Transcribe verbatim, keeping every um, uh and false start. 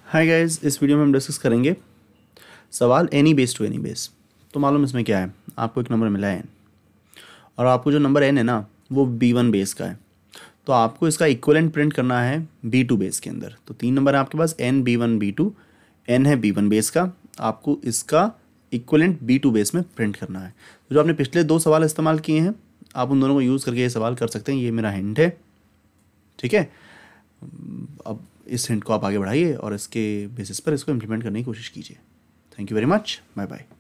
Hi guys, इस video में हम डिस्कस करेंगे सवाल any base to any base. तो मालूम इसमें क्या है, आपको एक नंबर मिला है एन और आपको जो नंबर एन है ना वो बी वन बेस का है। तो आपको इसका इक्वलेंट प्रिंट करना है बी टू बेस के अंदर। तो तीन नंबर है आपके पास, N B one B two. N है बी वन बेस का, आपको इसका इक्वलेंट बी टू बेस में प्रिंट करना है। तो जो आपने पिछले दो सवाल इस्तेमाल किए हैं आप उन दोनों को यूज़ करके ये सवाल कर सकते हैं। ये मेरा हिंट है, ठीक है। अब इस हिंट को आप आगे बढ़ाइए और इसके बेसिस पर इसको इम्प्लीमेंट करने की कोशिश कीजिए। Thank you very much, bye bye.